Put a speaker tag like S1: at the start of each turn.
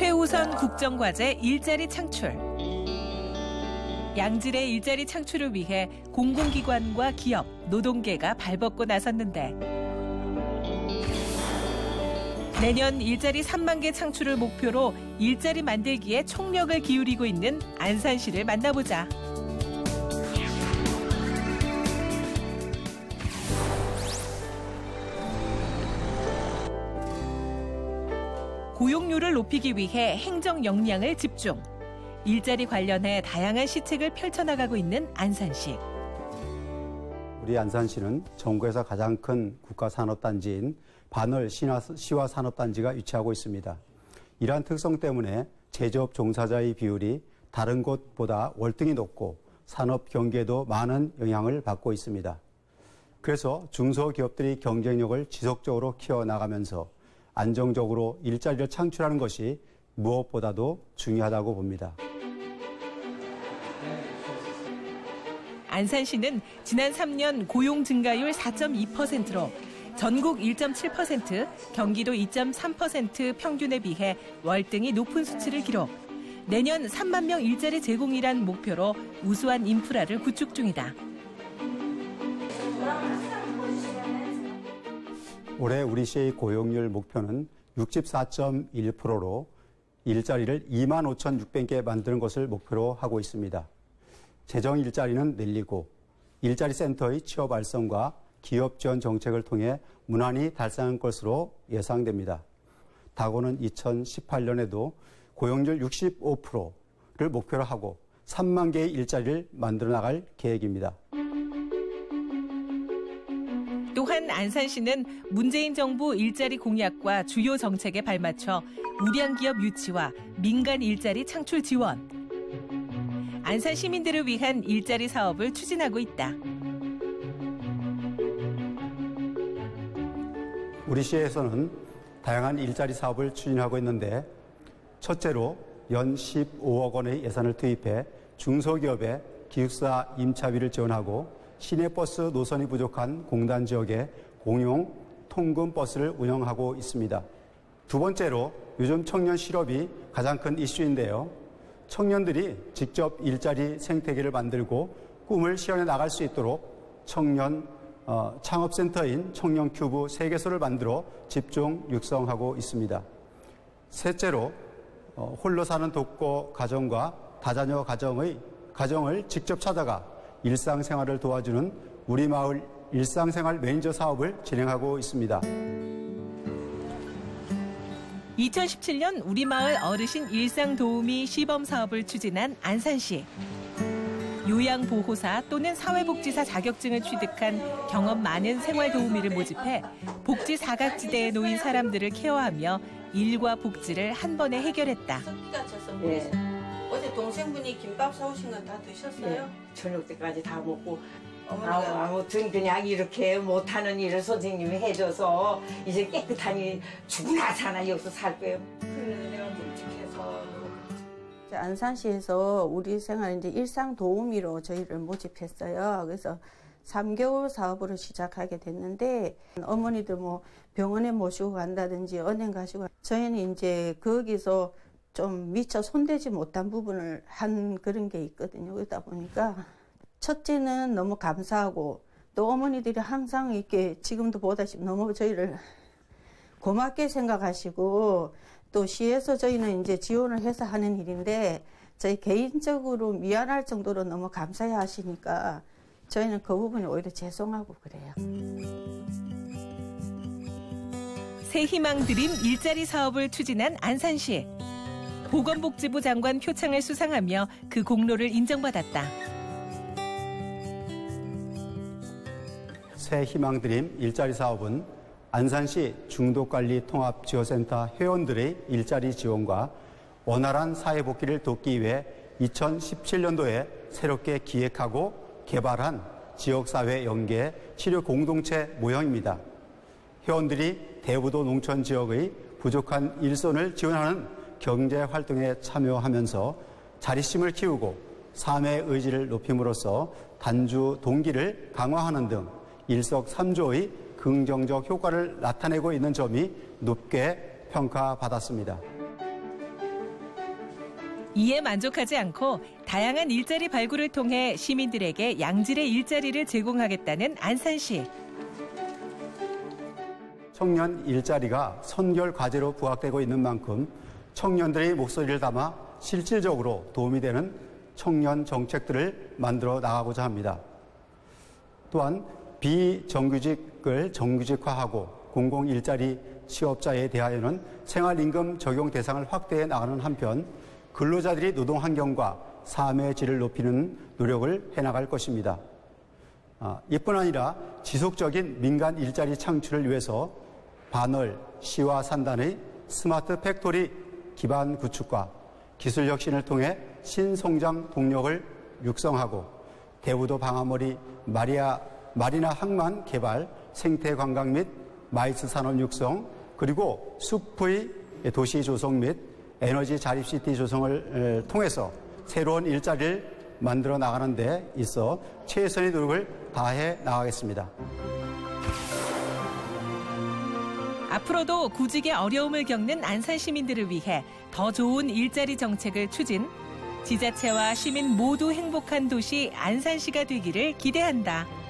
S1: 최우선 국정과제 일자리 창출. 양질의 일자리 창출을 위해 공공기관과 기업, 노동계가 발벗고 나섰는데 내년 일자리 3만 개 창출을 목표로 일자리 만들기에 총력을 기울이고 있는 안산시를 만나보자. 고용률을 높이기 위해 행정 역량을 집중. 일자리 관련해 다양한 시책을 펼쳐나가고 있는 안산시.
S2: 우리 안산시는 전국에서 가장 큰 국가산업단지인 반월 시화산업단지가 위치하고 있습니다. 이러한 특성 때문에 제조업 종사자의 비율이 다른 곳보다 월등히 높고 산업 경기에도 많은 영향을 받고 있습니다. 그래서 중소기업들이 경쟁력을 지속적으로 키워나가면서 안정적으로 일자리를 창출하는 것이 무엇보다도 중요하다고 봅니다.
S1: 안산시는 지난 3년 고용 증가율 4.2%로 전국 1.7%, 경기도 2.3% 평균에 비해 월등히 높은 수치를 기록. 내년 3만 명 일자리 제공이란 목표로 우수한 인프라를 구축 중이다.
S2: 올해 우리 시의 고용률 목표는 64.1%로 일자리를 25,600개 만드는 것을 목표로 하고 있습니다. 재정 일자리는 늘리고 일자리 센터의 취업 활성과 기업 지원 정책을 통해 무난히 달성할 것으로 예상됩니다. 다고는 2018년에도 고용률 65%를 목표로 하고 3만 개의 일자리를 만들어 나갈 계획입니다.
S1: 또한 안산시는 문재인 정부 일자리 공약과 주요 정책에 발맞춰 우량 기업 유치와 민간 일자리 창출 지원, 안산 시민들을 위한 일자리 사업을 추진하고 있다.
S2: 우리 시에서는 다양한 일자리 사업을 추진하고 있는데 첫째로 연 15억 원의 예산을 투입해 중소기업의 기숙사 임차비를 지원하고 시내버스 노선이 부족한 공단 지역에 공용 통근 버스를 운영하고 있습니다. 두 번째로 요즘 청년 실업이 가장 큰 이슈인데요. 청년들이 직접 일자리 생태계를 만들고 꿈을 실현해 나갈 수 있도록 청년 창업센터인 청년큐브 3개소를 만들어 집중 육성하고 있습니다. 셋째로 홀로 사는 독거 가정과 다자녀 가정을 직접 찾아가 일상생활을 도와주는 우리 마을 일상생활 매니저 사업을 진행하고 있습니다.
S1: 2017년 우리 마을 어르신 일상도우미 시범사업을 추진한 안산시. 요양보호사 또는 사회복지사 자격증을 취득한 경험 많은 생활도우미를 모집해 복지 사각지대에 놓인 사람들을 케어하며 일과 복지를 한 번에 해결했다.
S3: 네. 어제 동생분이 김밥 사오신 건 다 드셨어요?
S4: 네. 저녁 때까지 다 먹고 아무튼 그냥 이렇게 못하는 일을 선생님이 해줘서 이제 깨끗하니 죽으나 사나 여기서 살 거예요. 그래 내가 묵직해서.
S3: 안산시에서 우리 생활 이제 일상 도우미로 저희를 모집했어요. 그래서 3개월 사업으로 시작하게 됐는데 어머니들 뭐 병원에 모시고 간다든지 은행 가시고 저희는 이제 거기서 좀 미처 손대지 못한 부분을 한 그런 게 있거든요. 그러다 보니까 첫째는 너무 감사하고 또 어머니들이 항상 이렇게 지금도 보다시피 너무 저희를 고맙게 생각하시고 또 시에서 저희는 이제 지원을 해서 하는 일인데 저희 개인적으로 미안할 정도로 너무 감사해 하시니까 저희는 그 부분이 오히려 죄송하고 그래요.
S1: 새 희망 드림 일자리 사업을 추진한 안산시. 보건복지부 장관 표창을 수상하며 그 공로를 인정받았다.
S2: 새 희망 드림 일자리 사업은 안산시 중독관리통합지원센터 회원들의 일자리 지원과 원활한 사회복귀를 돕기 위해 2017년도에 새롭게 기획하고 개발한 지역사회 연계 치료 공동체 모형입니다. 회원들이 대부도 농촌 지역의 부족한 일손을 지원하는 경제활동에 참여하면서 자립심을 키우고 삶의 의지를 높임으로써 단주 동기를 강화하는 등 일석삼조의 긍정적 효과를 나타내고 있는 점이 높게 평가받았습니다.
S1: 이에 만족하지 않고 다양한 일자리 발굴을 통해 시민들에게 양질의 일자리를 제공하겠다는 안산시.
S2: 청년 일자리가 선결 과제로 부각되고 있는 만큼 청년들의 목소리를 담아 실질적으로 도움이 되는 청년 정책들을 만들어 나가고자 합니다. 또한 비정규직을 정규직화하고 공공 일자리 취업자에 대하여는 생활임금 적용 대상을 확대해 나가는 한편 근로자들이 노동 환경과 삶의 질을 높이는 노력을 해나갈 것입니다. 이뿐 아니라 지속적인 민간 일자리 창출을 위해서 반월 시와 산단의 스마트 팩토리 기반 구축과 기술 혁신을 통해 신성장 동력을 육성하고 대우도 방아머리 마리나 항만 개발, 생태 관광 및 마이스 산업 육성, 그리고 숲의 도시 조성 및 에너지 자립시티 조성을 통해서 새로운 일자리를 만들어 나가는 데 있어 최선의 노력을 다해 나가겠습니다.
S1: 앞으로도 구직의 어려움을 겪는 안산 시민들을 위해 더 좋은 일자리 정책을 추진, 지자체와 시민 모두 행복한 도시 안산시가 되기를 기대한다.